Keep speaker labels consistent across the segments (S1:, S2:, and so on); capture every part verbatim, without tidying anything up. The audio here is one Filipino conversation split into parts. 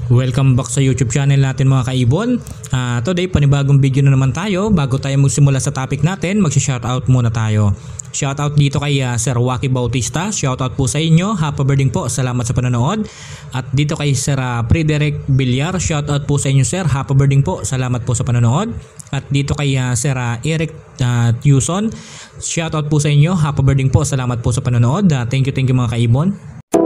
S1: Welcome back sa YouTube channel natin mga kaibon. uh, Today panibagong video na naman tayo. Bago tayo magsimula sa topic natin, magsi-shoutout muna tayo. Shoutout dito kay uh, Sir Waki Bautista. Shoutout po sa inyo, happy birthday po, salamat sa panonood. At dito kay Sir uh, Frederick Villar, shoutout po sa inyo sir, happy birthday po, salamat po sa panonood. At dito kay uh, Sir uh, Eric uh, Tucson, shoutout po sa inyo, happy birthday po, salamat po sa panonood. uh, Thank you, thank you mga kaibon.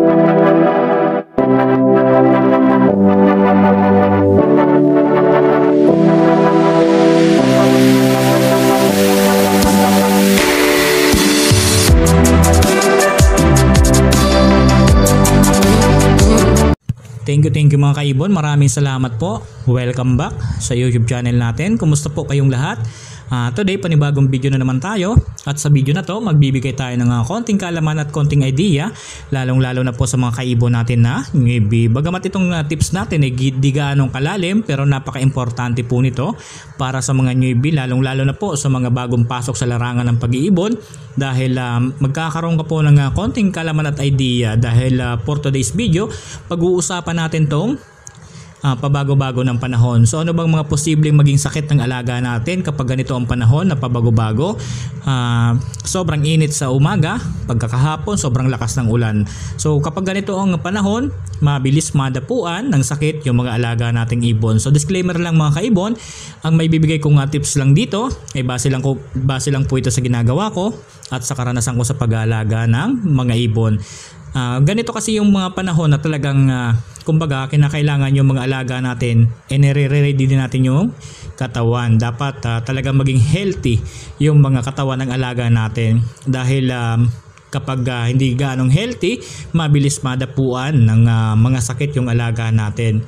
S1: Thank you, thank you mga kaibon. Maraming salamat po. Welcome back sa YouTube channel natin. Kumusta po kayong lahat? Uh, today, panibagong video na naman tayo. At sa video na to, magbibigay tayo ng uh, konting kalaman at konting idea. Lalong-lalo na po sa mga kaibon natin na newbie. Bagamat itong uh, tips natin ay eh, di gaanong kalalim, pero napaka-importante po nito para sa mga newbie. Lalong-lalo na po sa mga bagong pasok sa larangan ng pag-iibon. Dahil uh, magkakaroon ka po ng uh, konting kalaman at idea. Dahil uh, for today's video, pag-uusapan natin tong Uh, pabago-bago ng panahon. So ano bang mga posibleng maging sakit ng alaga natin kapag ganito ang panahon na pabago-bago? Uh, sobrang init sa umaga, pagkakahapon sobrang lakas ng ulan. So kapag ganito ang panahon, mabilis madapuan ng sakit yung mga alaga nating ibon. So disclaimer lang mga kaibon, ang may bibigay kong uh, tips lang dito ay base lang, ko, base lang po ito sa ginagawa ko at sa karanasan ko sa pag-aalaga ng mga ibon. Uh, ganito kasi yung mga panahon na talagang uh, kumbaga kinakailangan yung mga alaga natin e nire-ready din natin yung katawan. Dapat uh, talagang maging healthy yung mga katawan ng alaga natin dahil um, kapag uh, hindi ganong healthy, mabilis madapuan ng uh, mga sakit yung alaga natin.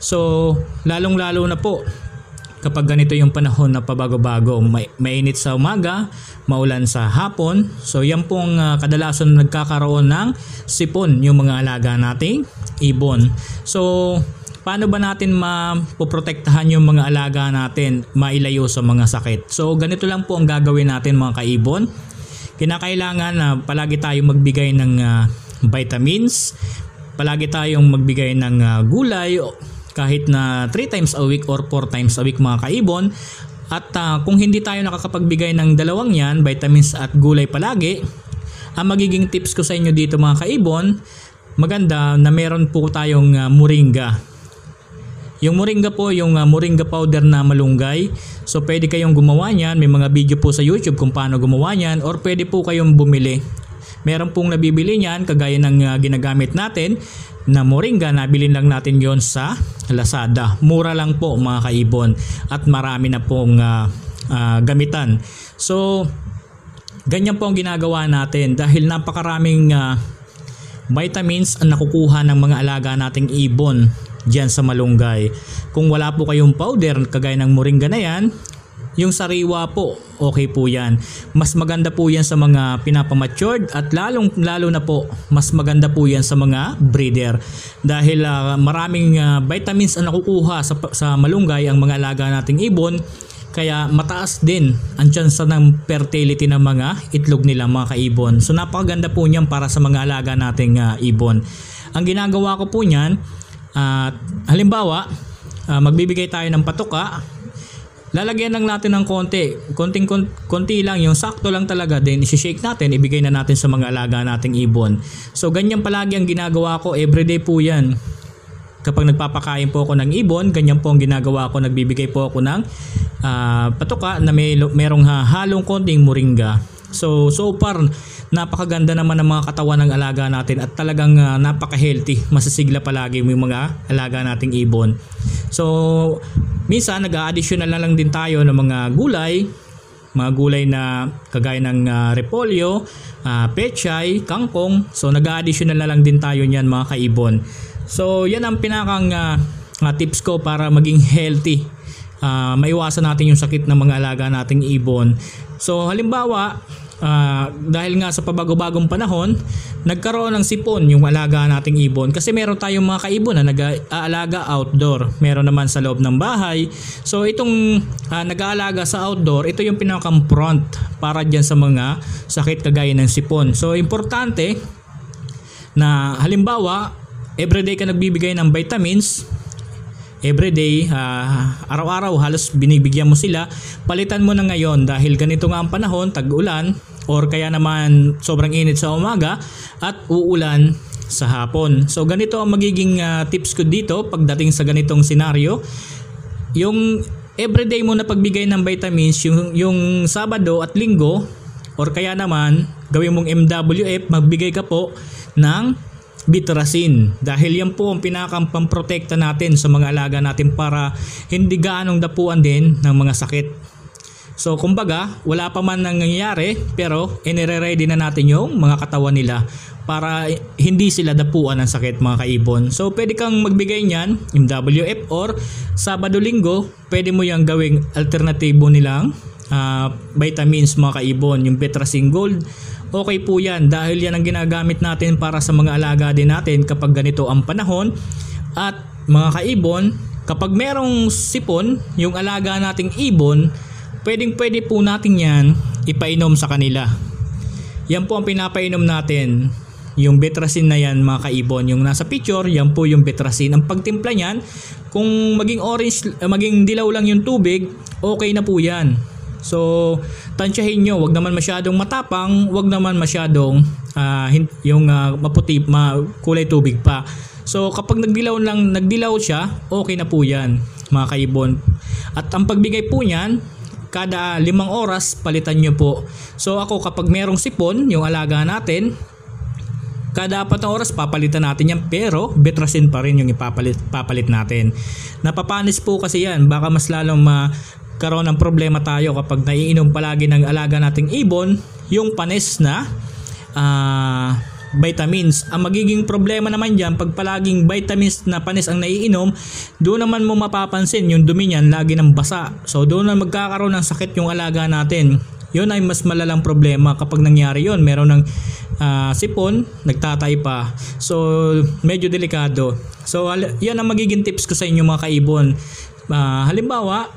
S1: So lalong lalo na po kapag ganito yung panahon na pabago-bago, may, mainit sa umaga, maulan sa hapon. So yan pong uh, kadalasan nagkakaroon ng sipon yung mga alaga nating ibon. So paano ba natin mapoprotektahan yung mga alaga natin mailayo sa mga sakit? So ganito lang po ang gagawin natin mga kaibon. Kinakailangan na uh, palagi tayong magbigay ng uh, vitamins, palagi tayong magbigay ng uh, gulay, kahit na three times a week or four times a week mga kaibon. At uh, kung hindi tayo nakakapagbigay ng dalawang yan, vitamins at gulay palagi, ang magiging tips ko sa inyo dito mga kaibon, maganda na meron po tayong uh, moringa. Yung moringa po, yung uh, moringa powder na malunggay. So pwede kayong gumawa niyan, may mga video po sa YouTube kung paano gumawa niyan, or pwede po kayong bumili. Meron pong nabibili niyan kagaya ng uh, ginagamit natin na moringa, nabilin lang natin yon sa Lazada. Mura lang po mga kaibon at marami na pong uh, uh, gamitan. So ganyan po ang ginagawa natin dahil napakaraming uh, vitamins ang nakukuha ng mga alaga nating ibon dyan sa malunggay. Kung wala po kayong powder kagaya ng moringa na yan, yung sariwa po, okay po yan. Mas maganda po yan sa mga pinapamatured at lalong lalo na po mas maganda po yan sa mga breeder. Dahil uh, maraming uh, vitamins ang nakukuha sa, sa malunggay ang mga alaga nating ibon. Kaya mataas din ang tsansa ng fertility ng mga itlog nila mga kaibon. So napakaganda po niyan para sa mga alaga nating uh, ibon. Ang ginagawa ko po niyan, uh, halimbawa, uh, magbibigay tayo ng patuka. Lalagyan lang natin ng konti, konting konti lang, yung sakto lang talaga, then i-shake natin, ibigay na natin sa mga alaga nating ibon. So ganyan palagi ang ginagawa ko, everyday po yan. Kapag nagpapakain po ako ng ibon, ganyan po ang ginagawa ko, nagbibigay po ako ng uh, patuka na may merong halong konting moringa. So so far napakaganda naman ng mga katawan ng alaga natin at talagang uh, napaka-healthy, masisigla palagi yung mga alaga nating ibon. So minsan nag-a-additional na lang din tayo ng mga gulay, mga gulay na kagaya ng uh, repolyo, uh, pechay, kangkong. So nag-a-additional na lang din tayo niyan mga kaibon. So yan ang pinakang uh, uh, tips ko para maging healthy. Uh, maiwasan natin yung sakit ng mga alaga nating ibon. So halimbawa, Uh, dahil nga sa pabago-bagong panahon, nagkaroon ng sipon yung alaga nating ibon kasi meron tayong mga kaibon na nag-aalaga outdoor, meron naman sa loob ng bahay. So itong uh, nag-aalaga sa outdoor, ito yung pinakang front para dyan sa mga sakit kagaya ng sipon. So importante na halimbawa everyday ka nagbibigay ng vitamins, everyday, uh, araw-araw halos binibigyan mo sila, palitan mo na ngayon dahil ganito nga ang panahon, tag-ulan or kaya naman sobrang init sa umaga at uulan sa hapon. So ganito ang magiging uh, tips ko dito pagdating sa ganitong senaryo. Yung everyday mo na pagbigay ng vitamins, yung, yung Sabado at Linggo or kaya naman gawin mong M W F, magbigay ka po ng Bitrasin dahil yan po ang pinakampamprotekta natin sa mga alaga natin para hindi gaanong dapuan din ng mga sakit. So kumbaga wala pa man nangyayari pero inire-ready na natin yung mga katawan nila para hindi sila dapuan ng sakit mga kaibon. So pwede kang magbigay niyan M W F or Sabado-Linggo, pwede mo yang gawing alternatibo nilang uh, vitamins mga kaibon, yung Bitrasin Gold. Okay po yan dahil yan ang ginagamit natin para sa mga alaga din natin kapag ganito ang panahon. At mga kaibon, kapag merong sipon, yung alaga nating ibon, pwedeng pwede po natin yan ipainom sa kanila. Yan po ang pinapainom natin, yung Bitrasin na yan mga kaibon. Yung nasa picture, yan po yung Bitrasin. Ang pagtimpla niyan, kung maging orange, maging dilaw lang yung tubig, okay na po yan. So tansyahin nyo, wag naman masyadong matapang, wag naman masyadong uh, yung uh, maputi, ma kulay tubig pa. So kapag nagdilaw lang, nagdilaw siya, okay na po yan mga kaibon. At ang pagbigay po niyan, kada limang oras palitan nyo po. So ako kapag merong sipon, yung alaga natin, kada apat na oras papalitan natin yan, pero Bitrasin pa rin yung ipapalit papalit natin. Napapanis po kasi yan, baka mas lalong ma karoon ng problema tayo kapag naiinom palagi ng alaga nating ibon yung panis na uh, vitamins. Ang magiging problema naman dyan, pag palaging vitamins na panis ang naiinom, doon naman mo mapapansin yung dumi niyan lagi ng basa. So doon na magkakaroon ng sakit yung alaga natin. Yun ay mas malalang problema kapag nangyari yun. Meron ng uh, sipon, nagtatay pa. So medyo delikado. So yan ang magiging tips ko sa inyo mga kaibon. Uh, halimbawa,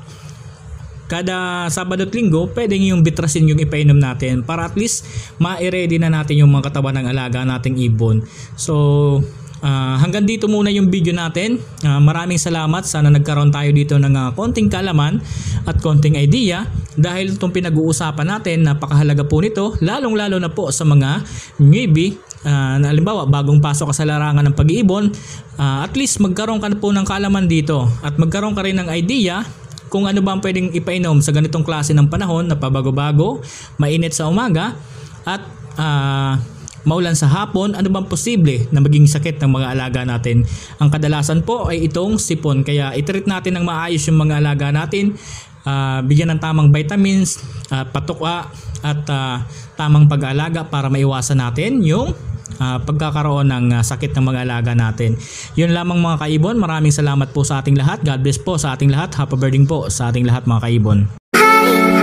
S1: kada Sabado at Linggo, pwedeng yung Bitrasin yung ipainom natin para at least ma-ready na natin yung mga katawan ng alaga nating ibon. So uh, hanggang dito muna yung video natin. Uh, maraming salamat. Sana nagkaroon tayo dito ng uh, konting kalaman at konting idea dahil itong pinag-uusapan natin, napakahalaga po nito, lalong lalo na po sa mga newbie. Uh, na halimbawa bagong pasok ka sa larangan ng pag-iibon, uh, at least magkaroon ka na po ng kaalaman dito at magkaroon ka rin ng idea kung ano ba ang pwedeng ipainom sa ganitong klase ng panahon na pabago-bago, mainit sa umaga at uh, maulan sa hapon. Ano bang posible na maging sakit ng mga alaga natin? Ang kadalasan po ay itong sipon, kaya i-treat natin ng maayos yung mga alaga natin, uh, bigyan ng tamang vitamins, uh, patuka at uh, tamang pag-aalaga para maiwasan natin yung Uh, pagkakaroon ng uh, sakit ng mga alaga natin. Yun lamang mga kaibon. Maraming salamat po sa ating lahat. God bless po sa ating lahat. Happy birthday po sa ating lahat mga kaibon.